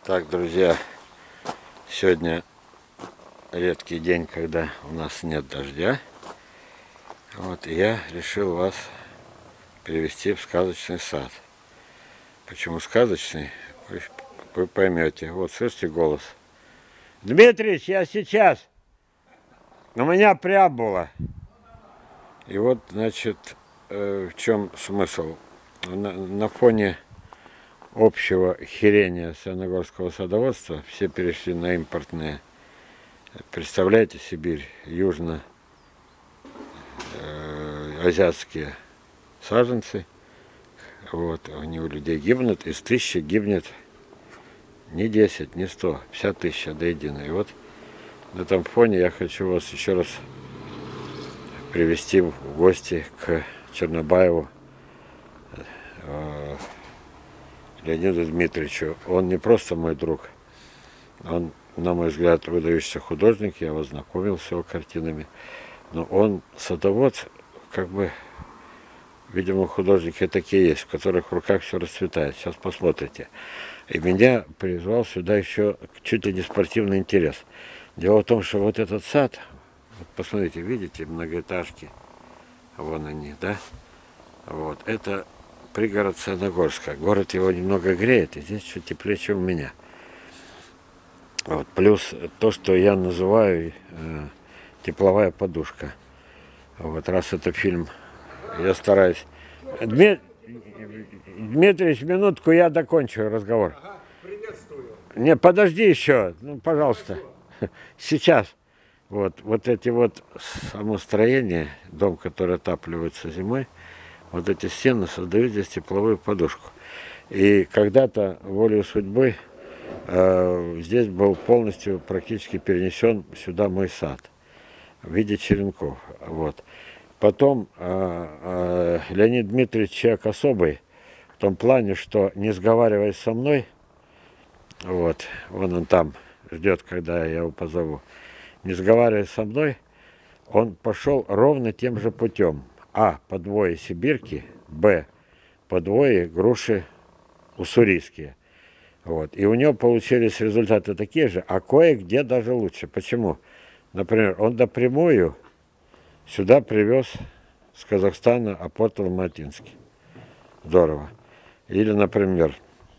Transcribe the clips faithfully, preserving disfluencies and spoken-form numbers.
Так, друзья, сегодня редкий день, когда у нас нет дождя. Вот, и я решил вас перевести в сказочный сад. Почему сказочный? Вы, вы поймете. Вот, слышите голос? Дмитрич, я сейчас! У меня преамбула. И вот, значит, э, в чем смысл? На, на фоне общего херения саяногорского садоводства все перешли на импортные. Представляете, Сибирь, южно-азиатские саженцы. Вот, они у людей гибнут, из тысячи гибнет не десять, не сто, пятьдесят тысяч до единой. И вот на этом фоне я хочу вас еще раз привести в гости к Чернобаеву Леониду Дмитриевичу. Он не просто мой друг, он, на мой взгляд, выдающийся художник, я его знакомил с его картинами, но он садовод, как бы, видимо, художники такие есть, в которых в руках все расцветает. Сейчас посмотрите. И меня призвал сюда еще чуть ли не спортивный интерес. Дело в том, что вот этот сад, вот посмотрите, видите, многоэтажки, вон они, да? Вот, это пригород Саяногорска. Город его немного греет, и здесь чуть теплее, чем у меня. Вот, плюс то, что я называю э, тепловая подушка. Вот, раз это фильм, я стараюсь. Дмит... Дмитрий, минутку, я докончу разговор. Ага, приветствую. Не, подожди еще, ну, пожалуйста. Сейчас. Вот, вот эти вот самостроения, дом, который отапливается зимой, вот эти стены создают здесь тепловую подушку. И когда-то волею судьбы э, здесь был полностью практически перенесен сюда мой сад в виде черенков. Вот. Потом э, э, Леонид Дмитриевич человек особый в том плане, что не сговариваясь со мной, вот, вон он там ждет, когда я его позову, не сговариваясь со мной, он пошел ровно тем же путем. А, подвои сибирки, Б, подвои груши уссурийские. Вот. И у него получились результаты такие же, а кое-где даже лучше. Почему? Например, он напрямую сюда привез с Казахстана апортал Алматинский. Здорово. Или, например,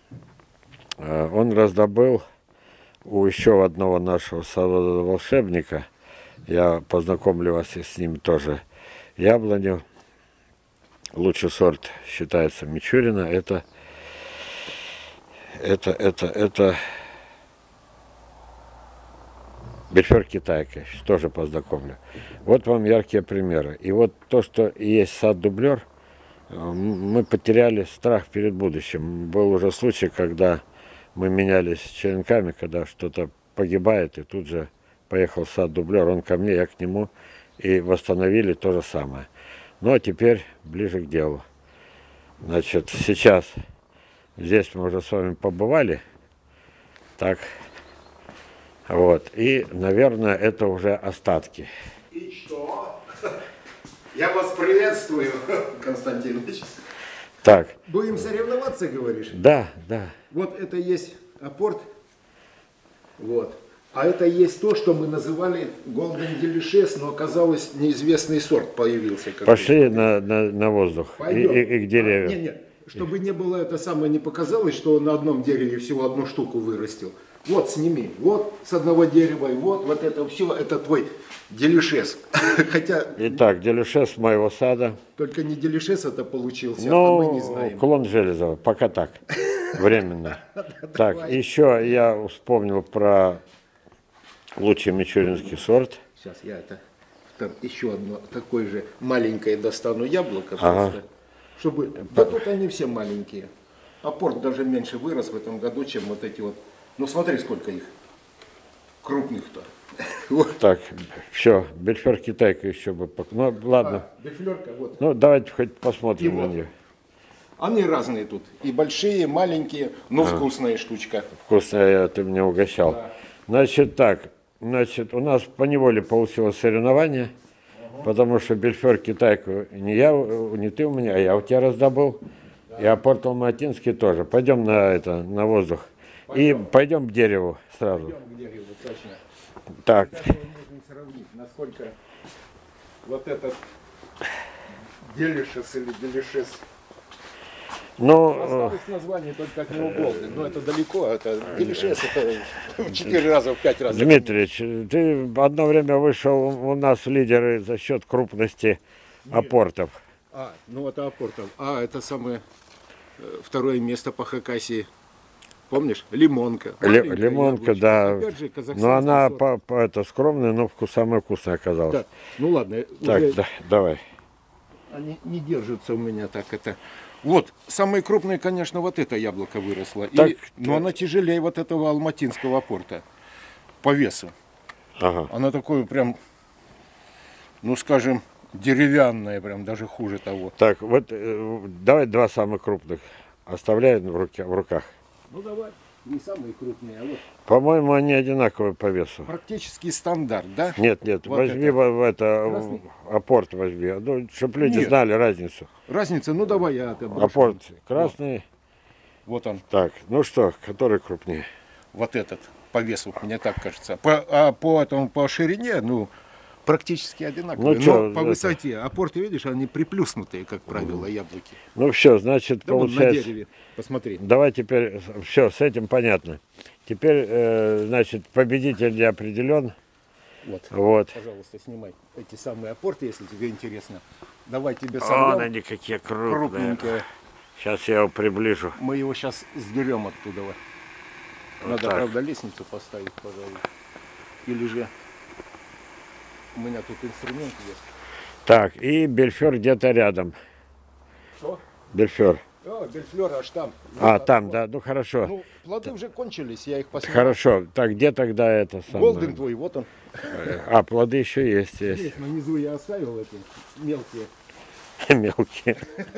он раздобыл у еще одного нашего волшебника, я познакомлю вас с ним тоже, яблоню. Лучший сорт считается Мичурина. Это, это, это, это Бельфер Китайка. Тоже познакомлю. Вот вам яркие примеры. И вот то, что есть сад-дублер, мы потеряли страх перед будущим. Был уже случай, когда мы менялись черенками, когда что-то погибает, и тут же поехал сад-дублер, он ко мне, я к нему, и восстановили то же самое. Ну, а теперь ближе к делу. Значит, сейчас здесь мы уже с вами побывали. Так. Вот. И, наверное, это уже остатки. И что? Я вас приветствую, Константин Ильич. Так. Будем соревноваться, говоришь? Да, да. Вот это есть апорт. Вот. А это есть то, что мы называли Golden Delicious, но оказалось неизвестный сорт появился. Пошли на, на, на воздух и, и, и к деревьям. А, нет, нет, чтобы не было это самое, не показалось, что он на одном дереве всего одну штуку вырастил. Вот, сними, вот с одного дерева, и вот, вот это все, это твой Делишес. Хотя... Итак, Делишес моего сада. Только не Делишес это получился, ну, а мы не знаем. Клон Железова, пока так, временно. Так, еще я вспомнил про лучший мичуринский сорт. Сейчас я это, там еще одно такое же маленькое достану яблоко, ага. просто, чтобы, да тут они все маленькие. Апорт даже меньше вырос в этом году, чем вот эти вот. Ну смотри, сколько их крупных-то. Так, все, Бельфер Китайка еще бы. Ну ладно. А, Бельфлерка, вот. Ну давайте хоть посмотрим и на вот. нее. Они разные тут. И большие, и маленькие, но а. вкусная штучка. Вкусная, ты меня угощал. Да. Значит так, значит, у нас поневоле получилось соревнование, ага. потому что Бельфер Китайку не я, не ты у меня, а я у тебя раздобыл. Да. И апорт Алматинский тоже. Пойдем на это, на воздух. И пойдем к дереву сразу. Пойдем к дереву, точно. Так. Сейчас мы можем сравнить, насколько вот этот делишес или делишес. Ну, Осталось название только как него Голден, но это далеко, это делишес, это в четыре раза, в пять раз. Дмитриевич, ты одно время вышел у нас в лидеры за счет крупности апортов. А, ну это апортов. А, это самое э, второе место по Хакасии. Помнишь? Лимонка. Ли- Маленькая лимонка, яблочко. да. Опять же, Но казахстанский она сорт. по, по- это скромная, но вкус самая вкусная оказалась. Так, ну ладно, Так, уже да, давай. они не держатся у меня так это. Вот, самое крупное, конечно, вот это яблоко выросло. Так, И, но она тяжелее вот этого алматинского апорта по весу. Ага. Она такое прям, ну скажем, деревянная, прям даже хуже того. Так, вот э, давай два самых крупных. Оставляем в, руке, в руках. Ну давай, не самые крупные, а вот По-моему, они одинаковые по весу. практически стандарт, да? Нет, нет, Вот возьми это. в, в это, Красный? в апорт возьми, ну, чтобы люди Нет. знали разницу. Разница, ну давай я это брошу. Апорт красный. Вот он, Так, ну что, который крупнее? вот этот, по весу, мне так кажется. По, а по этому, по ширине, ну, практически одинаковые. Ну, чё, но по это- высоте. Апорты, видишь, они приплюснутые, как правило, яблоки. Ну все, значит, Да вон на получается... дереве, посмотри. Давай теперь, все, с этим понятно. Теперь, э, значит, победитель не определен. Вот, Вот. пожалуйста, снимай эти самые апорты, если тебе интересно. Давай тебе Вон сорвем. они какие крупные. Крупненькие. Сейчас я его приближу. Мы его сейчас сдерем оттуда. Вот Надо, так. правда, лестницу поставить, пожалуй. Или же у меня тут инструмент есть. Так, и бельфер где-то рядом. Что? Бельфер. О, бельфлер аж там. А, Вот, там, вот. да, ну хорошо. Ну, плоды уже кончились, я их посмотрел. Хорошо. Так, где тогда это самое? Голден твой, вот он. А, плоды еще есть, есть. Здесь внизу я оставил эти мелкие. Мелкие.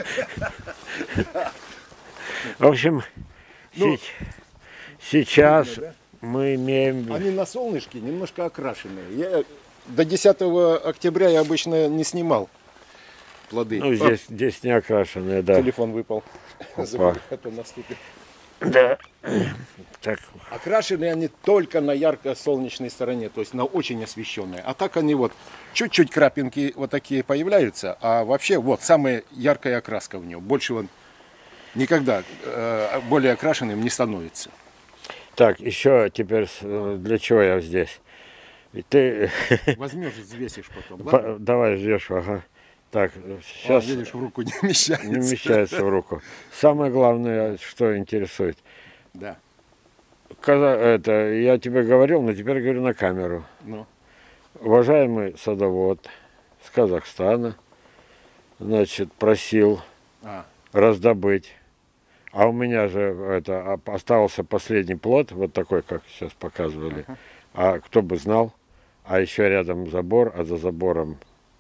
В общем, Ну, се- сейчас видно, мы имеем... Они на солнышке немножко окрашенные. Я до десятого октября я обычно не снимал плоды. Ну, здесь, здесь не окрашенные, А, да. телефон выпал. Забыл, это наступит. Да. Так, Окрашены они только на ярко-солнечной стороне, то есть на очень освещенной. А так они вот чуть-чуть крапинки вот такие появляются, а вообще вот самая яркая окраска в нем. Больше он никогда э, более окрашенным не становится. так, еще теперь с- э, для чего я здесь? И ты Возьмешь, взвесишь потом. по- Ладно? давай ждешь, ага. Так, А, сейчас видишь, в руку не вмещается. не вмещается в руку. Самое главное, что интересует. Да. Когда это, я тебе говорил, но теперь говорю на камеру. Ну, Уважаемый садовод с Казахстана, значит, просил а, раздобыть. А у меня же это а, остался последний плод, вот такой, как сейчас показывали. Ага. А кто бы знал, а еще рядом забор, а за забором,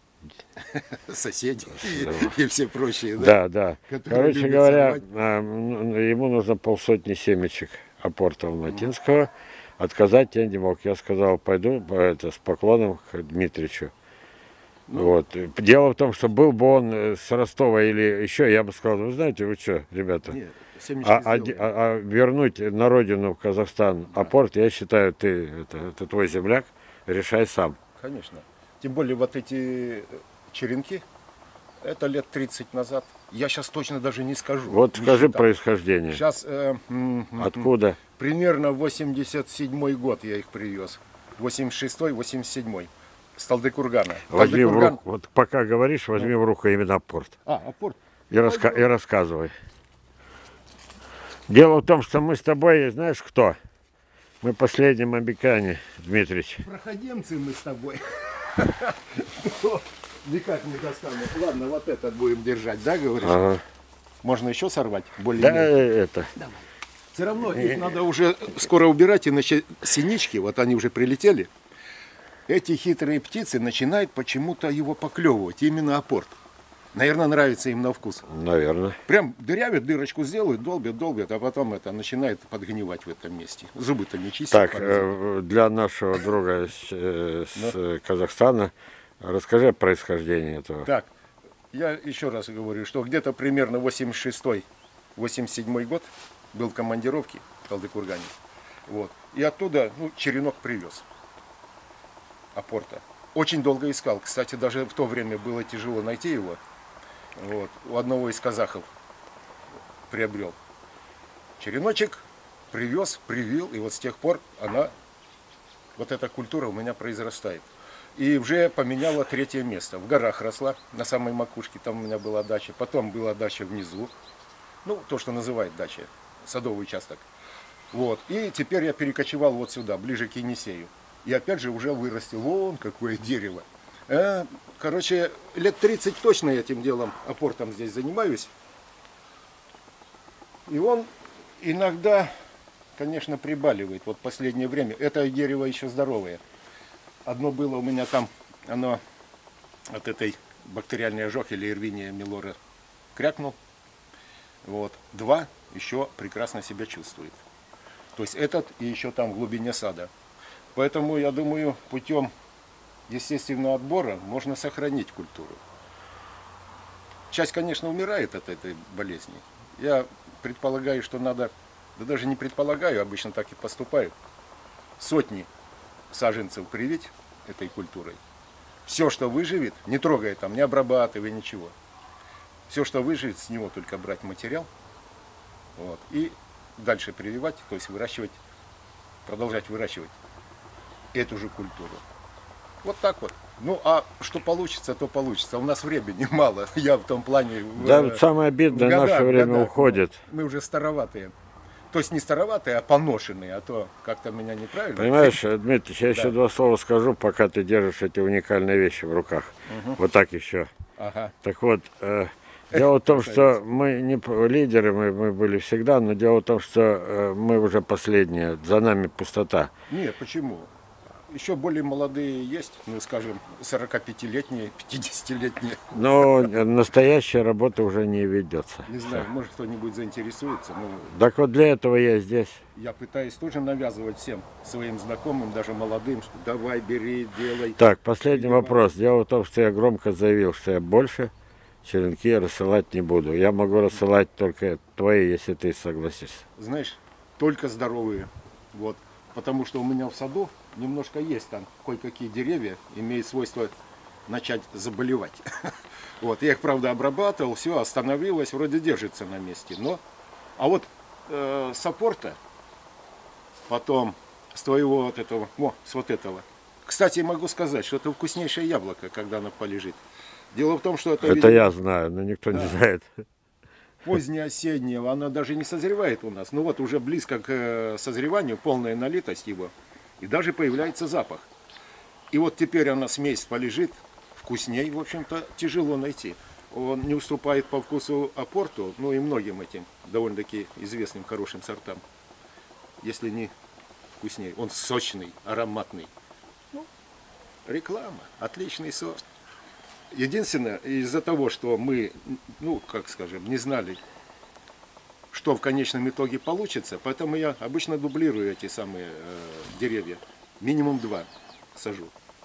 соседи и, и все прочие, да? да, да. Которые Короче любят говоря, сорвать. а, м, ему нужно полсотни семечек апорта алматинского. Отказать я не мог. Я сказал, пойду по- это, с поклоном к Дмитричу. Ну. Вот. Дело в том, что был бы он э, с Ростова или еще, я бы сказал, вы знаете, вы что, ребята, Нет, семечки а, а, сделаем. а- а вернуть на родину, в Казахстан, апорт, я считаю, ты, это, это твой земляк, решай сам. Конечно. Тем более вот эти черенки, это лет тридцать назад. Я сейчас точно даже не скажу. Вот не скажи считал. происхождение. Сейчас э, м, м, Откуда? примерно восемьдесят седьмой год я их привез. восемьдесят шестой восемьдесят седьмой. С Талдыкургана. Возьми в Талдыкурган- руку, вот пока говоришь, возьми в руку именно апорт. А, апорт. И, раска- и рассказывай. Дело в том, что мы с тобой, знаешь кто? Мы последние мобикане, Дмитрич. Проходимцы мы с тобой. Никак не достану. Ладно, вот этот будем держать, да, говоришь? Ага. Можно еще сорвать? Более Да, это. Все равно их надо уже скоро убирать, иначе синички, вот они уже прилетели. Эти хитрые птицы начинают почему-то его поклевывать, именно апорт. Наверное, нравится им на вкус. Наверное. Прям дырявят, дырочку сделают, долбят, долбят, а потом это начинает подгнивать в этом месте. Зубы-то не чистят. Так, паразиты. э, для нашего друга с, э, с, э, Казахстана, расскажи о происхождении этого. Так, я еще раз говорю, что где-то примерно восемьдесят шестой восемьдесят седьмой год был в командировке. Талды-Кургане. Вот. И оттуда ну, черенок привез. Апорта. Очень долго искал. Кстати, даже в то время было тяжело найти его. Вот. У одного из казахов приобрел. Череночек привез, привил, и вот с тех пор она, вот эта культура у меня произрастает. И уже поменяла третье место. В горах росла, на самой макушке, там у меня была дача. Потом была дача внизу, ну, то, что называют дача, садовый участок. Вот. И теперь я перекочевал вот сюда, ближе к Енисею. И опять же уже вырастил, вон какое дерево. Э, короче, лет тридцать точно этим делом, апортом здесь занимаюсь. И он иногда, конечно, прибаливает. Вот последнее время. Это дерево еще здоровое. Одно было у меня там, оно от этой бактериальной ожог или Ирвиния милора крякнул. Вот. Два еще прекрасно себя чувствует. То есть этот и еще там в глубине сада. Поэтому, я думаю, путем естественного отбора можно сохранить культуру. Часть, конечно, умирает от этой болезни. Я предполагаю, что надо, да даже не предполагаю, обычно так и поступают, сотни саженцев привить этой культурой. Все, что выживет, не трогая там, не обрабатывая, ничего. Все, что выживет, с него только брать материал, вот, и дальше прививать, то есть выращивать, продолжать выращивать эту же культуру. Вот так вот. Ну, а что получится, то получится. У нас времени мало. Я в том плане... Да, в, самое обидное, годах, наше время годах, уходит. Мы уже староватые. То есть не староватые, а поношенные. А то как-то меня неправильно... Понимаешь, Дмитрий, я еще Да. два слова скажу, пока ты держишь эти уникальные вещи в руках. Угу. Вот так еще. Ага. Так вот, э, дело в том, что мы не лидеры, мы, мы были всегда, но дело в том, что э, мы уже последние, за нами пустота. Нет, почему? Еще более молодые есть, ну, скажем, сорокапятилетние, пятидесятилетние. Но настоящая работа уже не ведется. Не знаю, может кто-нибудь заинтересуется. Но Так вот для этого я здесь. я пытаюсь тоже навязывать всем своим знакомым, даже молодым, что давай, бери, делай. Так, последний Передавай. вопрос. Дело в том, что я громко заявил, что я больше черенки рассылать не буду. Я могу рассылать только твои, если ты согласишься. Знаешь, только здоровые. Вот. Потому что у меня в саду немножко есть там кое-какие деревья, имеют свойство начать заболевать. Вот. Я их, правда, обрабатывал, все, остановилось, вроде держится на месте. Но, а вот э, с апорта, потом с твоего вот этого, о, с вот этого. Кстати, могу сказать, что это вкуснейшее яблоко, когда оно полежит. Дело в том, что это... Это видимо, я знаю, но никто не знает. позднее осеннее, она даже не созревает у нас. Ну вот уже близко к э, созреванию, полная налитость его. И даже появляется запах. И вот теперь она смесь полежит, вкусней, в общем-то, тяжело найти. Он не уступает по вкусу апорту, ну и многим этим довольно-таки известным хорошим сортам. Если не вкуснее. Он сочный, ароматный. Ну, реклама, отличный сорт. Единственное, из-за того, что мы, ну, как скажем, не знали, что в конечном итоге получится, поэтому я обычно дублирую эти самые э, деревья. Минимум два сажу.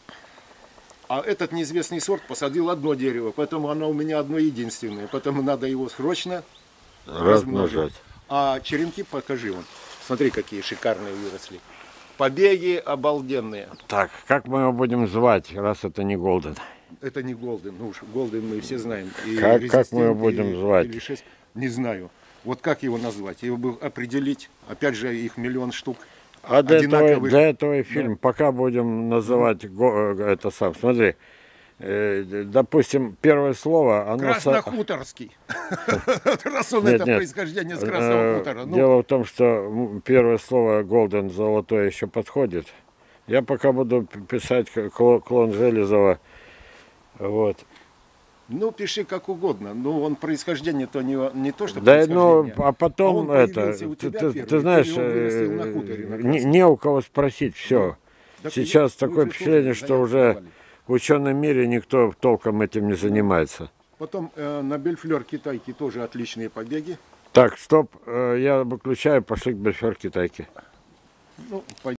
А этот неизвестный сорт посадил одно дерево, поэтому оно у меня одно единственное. Поэтому надо его срочно размножить. Размножать. А черенки покажи вон. Смотри, какие шикарные выросли. Побеги обалденные. Так, как мы его будем звать, раз это не Голден? Это не Голден, ну уж Голден мы все знаем. И Как- как мы его Резистент, будем и- звать? или шесть, не знаю. Вот как его назвать? Его бы определить. Опять же, их миллион штук. А для этого, Одинаковых. для этого и фильм. Пока будем называть го- э, это сам. Смотри, э, допустим, первое слово, оно... со- Краснохуторский. Раз он Нет, это нет. происхождение с Э, Красного хутора. Ну, Дело в том, что м, первое слово Голден золотое еще подходит. Я пока буду п- писать к- кло- клон Железова. Вот. ну, пиши как угодно. Ну, он происхождение-то не, не то, что Да, ну, происхождение. а потом он это, появился у ты, тебя ты- первый, ты ты знаешь, его вырастил на э, хуторе, на не, Красном. не у кого спросить, все. Так Сейчас вы такое же впечатление, тоже что заявку уже давали. в ученом мире никто толком этим не занимается. Потом э, на Бельфлер китайки тоже отличные побеги. Так, стоп, э, я выключаю, пошли к Бельфер Китайке. Ну,